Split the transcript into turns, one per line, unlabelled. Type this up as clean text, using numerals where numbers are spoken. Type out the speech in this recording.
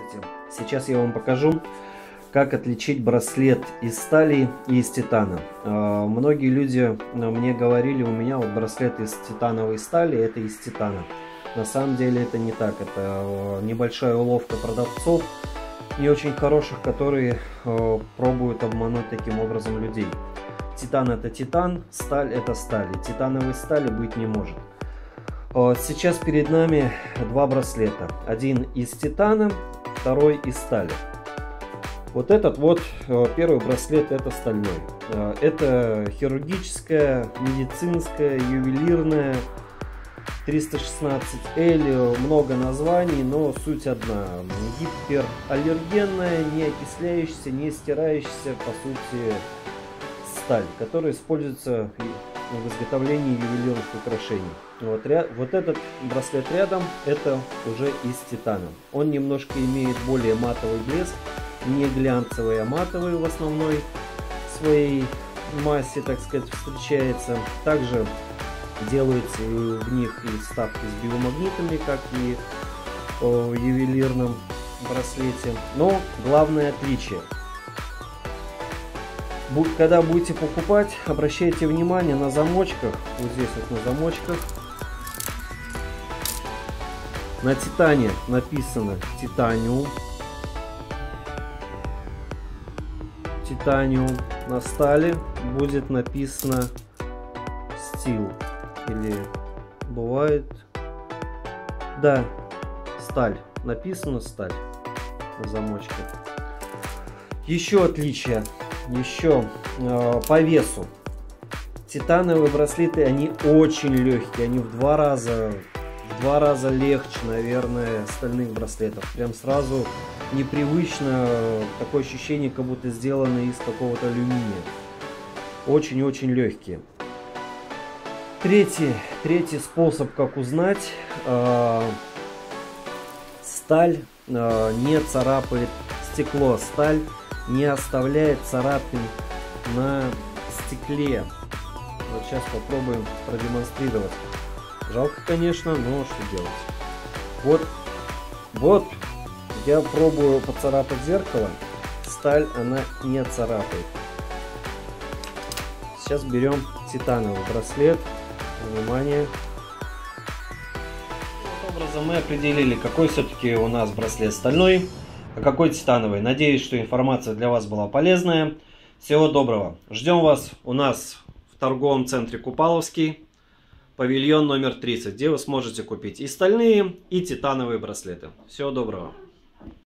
Здравствуйте! Сейчас я вам покажу, как отличить браслет из стали и из титана. Многие люди мне говорили, у меня вот браслет из титановой стали, это из титана. На самом деле это не так, это небольшая уловка продавцов, не очень хороших, которые пробуют обмануть таким образом людей. Титан это титан, сталь это сталь, и титановой стали быть не может. Сейчас перед нами два браслета. Один из титана, второй из стали. Вот этот вот первый браслет это стальной. Это хирургическая, медицинская, ювелирная, 316L, много названий, но суть одна. Гипераллергенная, не окисляющаяся, не стирающаяся, по сути, сталь, которая используется в изготовлении ювелирных украшений. Вот этот браслет рядом, это уже из титана. Он немножко имеет более матовый блеск, не глянцевый, а матовый в основной своей массе, так сказать, встречается. Также делаются в них и вставки с биомагнитами, как и в ювелирном браслете. Но главное отличие: когда будете покупать, обращайте внимание на замочках. Вот здесь вот на замочках. На титане написано титаниум. Титаниум. На стали будет написано стил. Или бывает... Да, сталь. Написано сталь на замочке. Еще отличие. Еще по весу. Титановые браслеты, они очень легкие. Они в два раза легче, наверное, стальных браслетов. Прям сразу непривычно. Такое ощущение, как будто сделаны из какого-то алюминия. Очень-очень легкие. Третий способ, как узнать. Сталь не царапает стекло. Сталь не оставляет царапин на стекле. Вот сейчас попробуем продемонстрировать. Жалко, конечно, но что делать. Вот я пробую поцарапать зеркало. Сталь она не царапает. Сейчас берем титановый браслет. Внимание. Таким образом мы определили, какой все-таки у нас браслет стальной, а какой титановый. Надеюсь, что информация для вас была полезная. Всего доброго. Ждем вас у нас в торговом центре Купаловский, павильон номер 30, где вы сможете купить и стальные, и титановые браслеты. Всего доброго.